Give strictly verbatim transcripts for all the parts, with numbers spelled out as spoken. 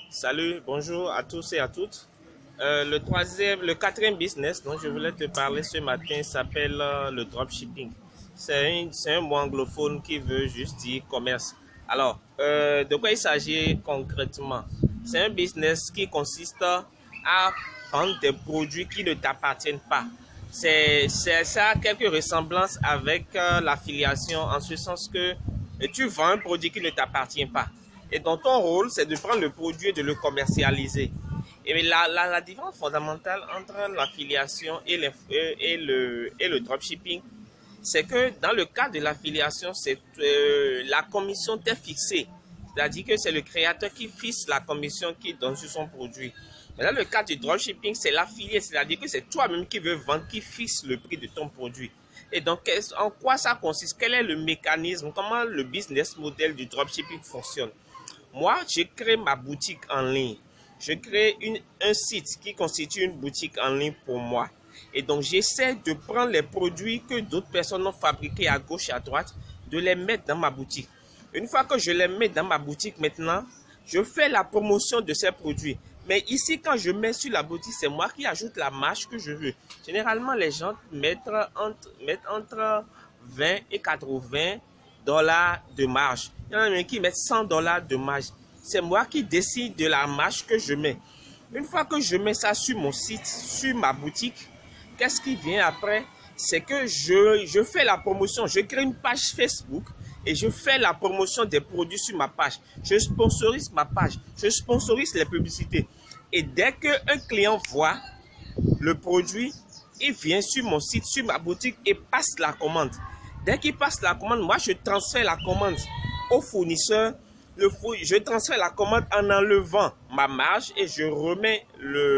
Salut, bonjour à tous et à toutes. Euh, le troisième, le quatrième business dont je voulais te parler ce matin s'appelle euh, le dropshipping. C'est un, c'est un mot anglophone qui veut juste dire commerce. Alors, euh, de quoi il s'agit concrètement? C'est un business qui consiste à vendre des produits qui ne t'appartiennent pas. C'est, c'est, ça a quelques ressemblances avec euh, l'affiliation en ce sens que tu vends un produit qui ne t'appartient pas. Et donc, ton rôle, c'est de prendre le produit et de le commercialiser. Et la, la, la différence fondamentale entre l'affiliation et, et, le, et le dropshipping, c'est que dans le cas de l'affiliation, c'est euh, la commission t'est fixée. C'est-à-dire que c'est le créateur qui fixe la commission qu'il donne sur son produit. Mais dans le cas du dropshipping, c'est l'affilié, c'est-à-dire que c'est toi-même qui veux vendre, qui fixe le prix de ton produit. Et donc, en quoi ça consiste? Quel est le mécanisme? Comment le business model du dropshipping fonctionne? Moi, je crée ma boutique en ligne. Je crée une, un site qui constitue une boutique en ligne pour moi. Et donc, j'essaie de prendre les produits que d'autres personnes ont fabriqués à gauche et à droite, de les mettre dans ma boutique. Une fois que je les mets dans ma boutique maintenant, je fais la promotion de ces produits. Mais ici, quand je mets sur la boutique, c'est moi qui ajoute la marge que je veux. Généralement, les gens mettent entre, mettent entre vingt et quatre-vingts dollars de marge. Il y en a même qui mettent cent dollars de marge. C'est moi qui décide de la marge que je mets. Une fois que je mets ça sur mon site, sur ma boutique, qu'est-ce qui vient après? C'est que je, je fais la promotion. Je crée une page Facebook et je fais la promotion des produits sur ma page. Je sponsorise ma page. Je sponsorise les publicités. Et dès qu'un client voit le produit, il vient sur mon site, sur ma boutique et passe la commande. Dès qu'il passe la commande, moi, je transfère la commande au fournisseur. Le fou, je transfère la commande en enlevant ma marge et je remets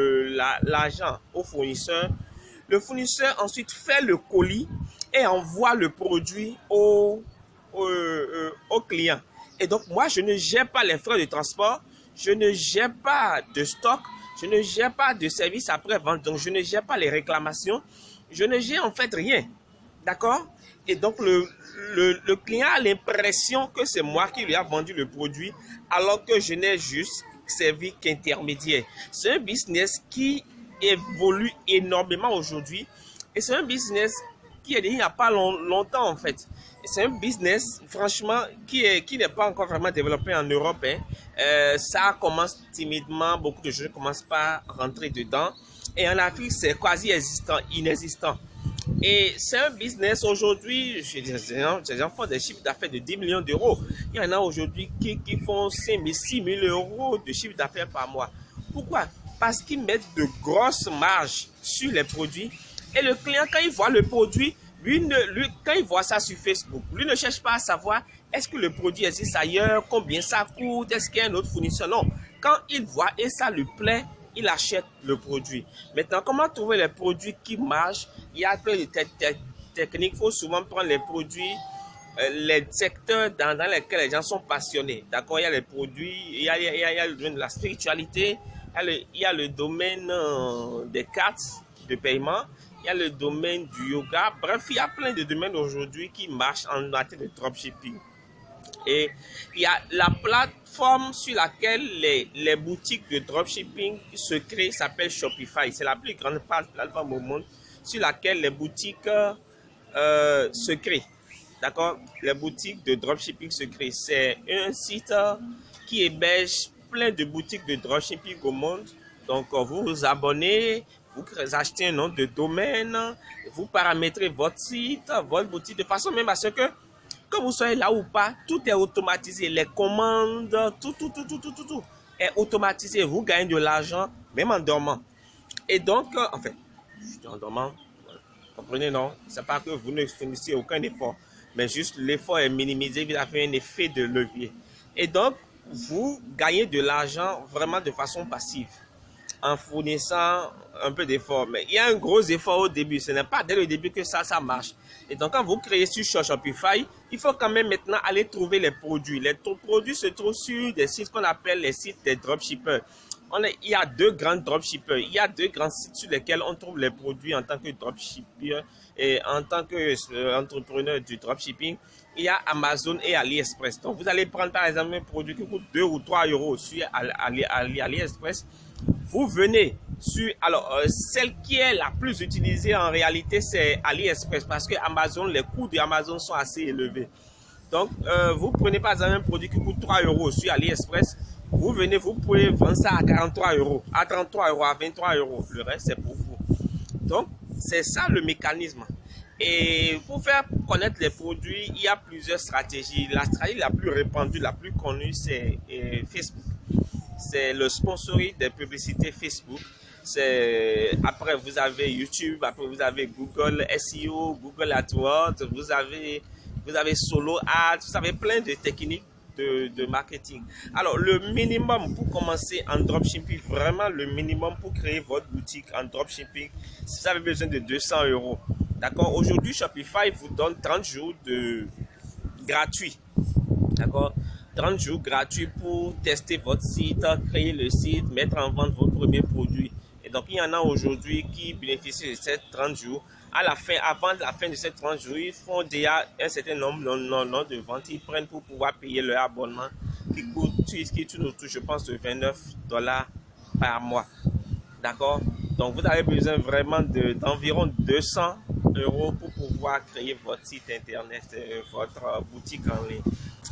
l'argent la, au fournisseur. Le fournisseur ensuite fait le colis et envoie le produit au, au, euh, au client. Et donc, moi, je ne gère pas les frais de transport. Je ne gère pas de stock. Je ne gère pas de service après-vente. Donc, je ne gère pas les réclamations. Je ne gère en fait rien. D'accord? Et donc, le, le, le client a l'impression que c'est moi qui lui a vendu le produit, alors que je n'ai juste servi qu'intermédiaire. C'est un business qui évolue énormément aujourd'hui. Et c'est un business qui est il n'y a pas long, longtemps, en fait. C'est un business, franchement, qui est, qui n'est pas encore vraiment développé en Europe. Hein. Euh, ça commence timidement. Beaucoup de gens ne commencent pas à rentrer dedans. Et en Afrique, c'est quasi existant, inexistant. Et c'est un business aujourd'hui, les gens font des chiffres d'affaires de dix millions d'euros. Il y en a aujourd'hui qui, qui font cinq mille, six mille euros de chiffre d'affaires par mois. Pourquoi? Parce qu'ils mettent de grosses marges sur les produits. Et le client, quand il voit le produit, lui, ne, lui quand il voit ça sur Facebook, lui ne cherche pas à savoir est-ce que le produit existe ailleurs, combien ça coûte, est-ce qu'il y a un autre fournisseur. Non, quand il voit et ça lui plaît, il achète le produit. Maintenant, comment trouver les produits qui marchent? Il y a plein de te te techniques. Il faut souvent prendre les produits, euh, les secteurs dans, dans lesquels les gens sont passionnés. D'accord? Il y a les produits, il y a, il y a, il y a le domaine de la spiritualité, il y a le, il y a le domaine euh, des cartes de paiement, il y a le domaine du yoga. Bref, il y a plein de domaines aujourd'hui qui marchent en matière de dropshipping. Et il y a la plateforme sur laquelle les, les boutiques de dropshipping se créent, s'appelle Shopify. C'est la plus grande plateforme au monde sur laquelle les boutiques euh, se créent. D'accord? Les boutiques de dropshipping se créent. C'est un site qui héberge plein de boutiques de dropshipping au monde. Donc, vous vous abonnez, vous achetez un nom de domaine, vous paramétrez votre site, votre boutique, de façon même à ce que que vous soyez là ou pas, tout est automatisé. Les commandes, tout, tout, tout, tout, tout, tout, tout est automatisé. Vous gagnez de l'argent, même en dormant. Et donc, euh, en fait, je dis en dormant, comprenez, non? C'est pas que vous ne fournissez aucun effort, mais juste l'effort est minimisé, vous avez un effet de levier. Et donc, vous gagnez de l'argent vraiment de façon passive, en fournissant un peu d'effort. Mais il y a un gros effort au début. Ce n'est pas dès le début que ça, ça marche. Et donc, quand vous créez sur Shopify, il faut quand même maintenant aller trouver les produits. Les produits se trouvent sur des sites qu'on appelle les sites des dropshippers. On est, il y a deux grands dropshippers. Il y a deux grands sites sur lesquels on trouve les produits en tant que dropshipper et en tant qu'entrepreneur euh, du dropshipping. il y a Amazon et AliExpress. Donc, vous allez prendre par exemple un produit qui coûte deux ou trois euros sur Ali, Ali, AliExpress. Vous venez sur, alors, euh, celle qui est la plus utilisée en réalité, c'est AliExpress parce que Amazon, les coûts de Amazon sont assez élevés. Donc, euh, vous prenez par exemple un produit qui coûte trois euros sur AliExpress. Vous venez, vous pouvez vendre ça à quarante-trois euros, à trente-trois euros, à vingt-trois euros. Le reste, c'est pour vous. Donc, c'est ça le mécanisme. Et pour faire connaître les produits, il y a plusieurs stratégies. La stratégie la plus répandue, la plus connue, c'est Facebook. C'est le sponsoring des publicités Facebook. Après, vous avez YouTube, après vous avez Google S E O, Google AdWords, vous avez, vous avez Solo Ads, vous avez plein de techniques de, de marketing. Alors, le minimum pour commencer en dropshipping, vraiment le minimum pour créer votre boutique en dropshipping, si vous avez besoin de deux cents euros. D'accord? Aujourd'hui, Shopify vous donne trente jours de gratuit. D'accord? trente jours gratuits pour tester votre site, créer le site, mettre en vente vos premiers produits. Et donc, il y en a aujourd'hui qui bénéficient de ces trente jours. À la fin, avant la fin de ces trente jours, ils font déjà un certain nombre de ventes. Ils prennent pour pouvoir payer leur abonnement qui coûte, qui tourne autour, je pense, de vingt-neuf dollars par mois. D'accord? Donc, vous avez besoin vraiment d'environ deux cents euros pour pouvoir créer votre site internet, votre boutique en ligne.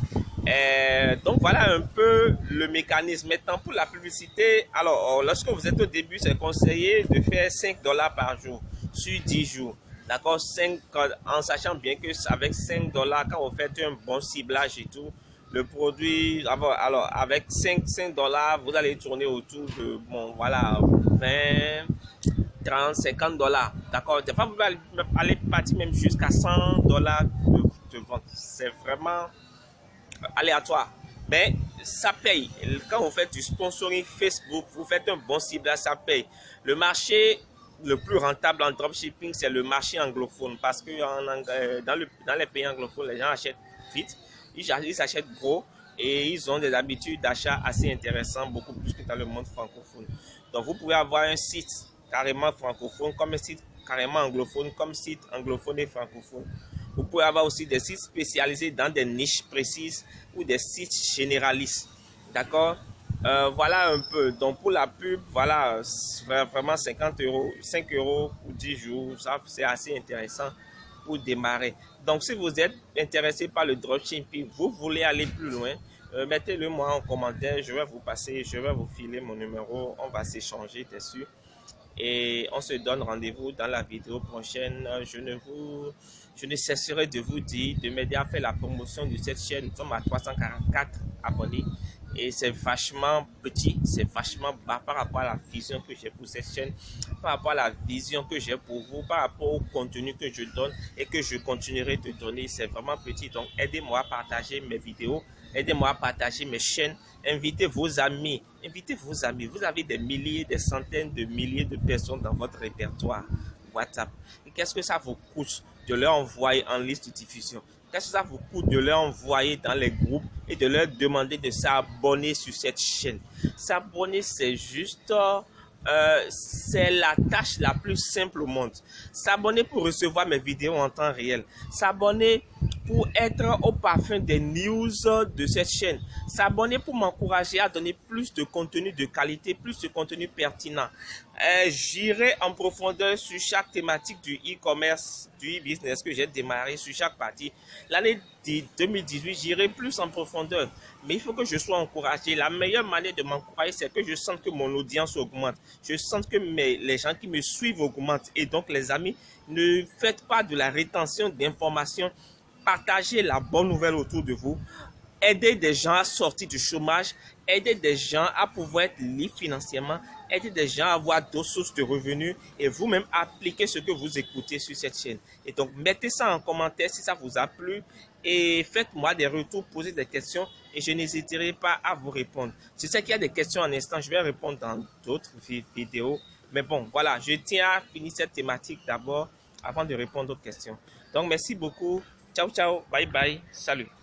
Euh, donc voilà un peu le mécanisme. Maintenant pour la publicité, alors lorsque vous êtes au début, c'est conseillé de faire cinq dollars par jour sur dix jours. D'accord, cinq, en sachant bien que avec cinq dollars, quand vous faites un bon ciblage et tout, le produit, alors avec cinq dollars, vous allez tourner autour de, bon voilà, vingt, trente, cinquante dollars. D'accord, des fois vous allez aller partir même jusqu'à cent dollars de, de vente. C'est vraiment aléatoire, mais ça paye. Quand vous faites du sponsoring Facebook, vous faites un bon ciblage, ça paye. Le marché le plus rentable en dropshipping, c'est le marché anglophone, parce que en, dans, le, dans les pays anglophones, les gens achètent vite, ils, ils achètent gros et ils ont des habitudes d'achat assez intéressantes, beaucoup plus que dans le monde francophone. Donc vous pouvez avoir un site carrément francophone, comme un site carrément anglophone, comme site anglophone et francophone. Vous pouvez avoir aussi des sites spécialisés dans des niches précises ou des sites généralistes. D'accord? euh, Voilà un peu. Donc pour la pub, voilà, vraiment cinquante euros, cinq euros pour dix jours. Ça, c'est assez intéressant pour démarrer. Donc si vous êtes intéressé par le dropshipping, vous voulez aller plus loin, euh, mettez-le moi en commentaire. Je vais vous passer, je vais vous filer mon numéro. On va s'échanger dessus. Et on se donne rendez-vous dans la vidéo prochaine. Je ne vous, je ne cesserai de vous dire, de m'aider à faire la promotion de cette chaîne. Nous sommes à trois cent quarante-quatre abonnés et c'est vachement petit, c'est vachement bas par rapport à la vision que j'ai pour cette chaîne, par rapport à la vision que j'ai pour vous, par rapport au contenu que je donne et que je continuerai de donner. C'est vraiment petit, donc aidez-moi à partager mes vidéos. Aidez-moi à partager mes chaînes, invitez vos amis, invitez vos amis. Vous avez des milliers, des centaines de milliers de personnes dans votre répertoire WhatsApp. Et qu'est-ce que ça vous coûte de leur envoyer en liste de diffusion? Qu'est-ce que ça vous coûte de leur envoyer dans les groupes et de leur demander de s'abonner sur cette chaîne? S'abonner, c'est juste... Euh, c'est la tâche la plus simple au monde. S'abonner pour recevoir mes vidéos en temps réel. S'abonner pour être au parfum des news de cette chaîne. S'abonner pour m'encourager à donner plus de contenu de qualité, plus de contenu pertinent. Euh, J'irai en profondeur sur chaque thématique du e-commerce, du e-business que j'ai démarré sur chaque partie. L'année deux mille dix-huit, j'irai plus en profondeur. Mais il faut que je sois encouragé. La meilleure manière de m'encourager, c'est que je sente que mon audience augmente. Je sente que mes, les gens qui me suivent augmentent. Et donc, les amis, ne faites pas de la rétention d'informations. Partagez la bonne nouvelle autour de vous. Aidez des gens à sortir du chômage. Aidez des gens à pouvoir être libres financièrement. Aidez des gens à avoir d'autres sources de revenus. Et vous-même, appliquez ce que vous écoutez sur cette chaîne. Et donc, mettez ça en commentaire si ça vous a plu. Et faites-moi des retours, posez des questions. Et je n'hésiterai pas à vous répondre. Je sais qu'il y a des questions en instant. Je vais répondre dans d'autres vidéos. Mais bon, voilà. Je tiens à finir cette thématique d'abord avant de répondre aux questions. Donc, merci beaucoup. Ciao, ciao. Bye, bye. Salut.